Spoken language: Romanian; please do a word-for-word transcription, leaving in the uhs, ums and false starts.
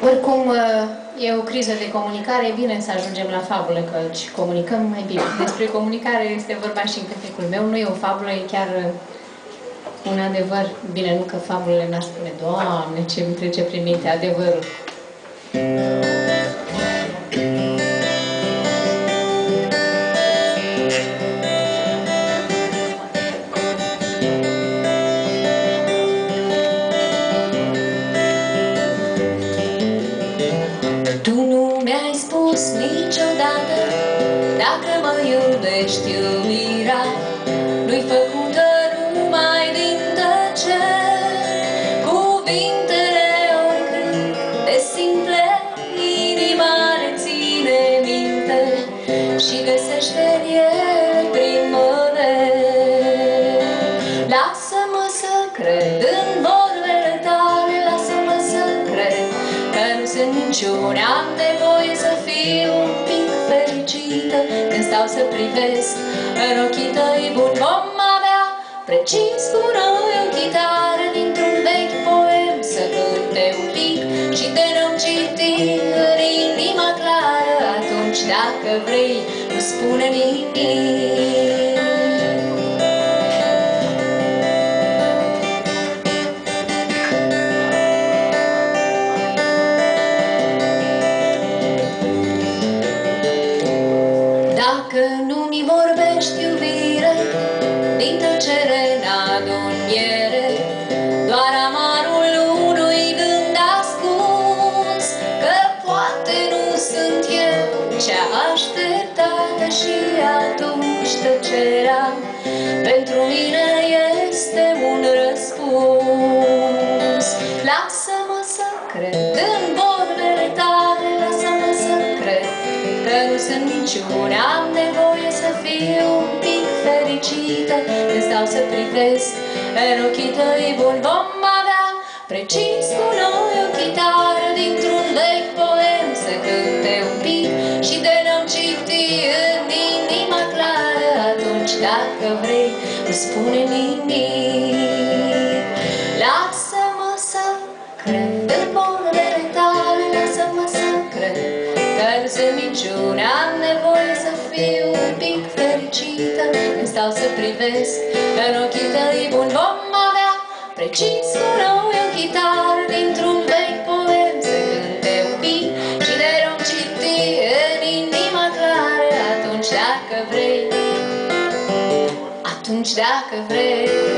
Oricum, e o criză de comunicare, e bine să ajungem la fabulă, căci comunicăm mai bine. Despre comunicare este vorba și în cântecul meu. Nu e o fabulă, e chiar un adevăr. Bine, nu că fabulele n-ar spune, Doamne, ce îmi trece prin minte adevărul. Tu nu mi-ai spus niciodată dacă mă iubești, iubirea nu-i făcută numai din tăceri. Cuvintele oricât de simple, inima le ține minte și găsește în ele primăveri. Lasă-mă să cred în vorbele tale, lasă-mă să cred că nu sunt niciune. Am nevoie să fiu un pic fericită când stau să privesc în ochii tăi buni. Vom avea precis cu noi o chitară dintr-un vechi poem să cânte un pic și te rog citi în inima clară. Atunci, dacă vrei, nu spune nimic. Dacă nu mi vorbești, iubire, din tăcere n-adun miere, doar amarul unui gând ascuns, că poate nu sunt eu cea așteptată și atunci tăcerea pentru mine este un răspuns. Lasă-mă să cred în vorbele tale, lasă-mă să cred că nu sunt niciune. Am nevoie să fiu un pic fericită când stau să privesc în ochii tăi buni. Vom avea precis cu noi o chitară dintr-un vechi poem să cânte un pic și de n-am citi în inima clară. Atunci, dacă vrei, nu spune nimic. Lasă-mă să cred în vorbele tale, lasă-mă să cred că nu sunt niciune. Am nevoie să fiu un pic fericită când stau să privesc în ochii tăi buni. Vom avea precis cu noi o chitară dintr-un vechi poem să cânte un pic și de rog citi în inima clară. Atunci, dacă vrei, atunci, dacă vrei.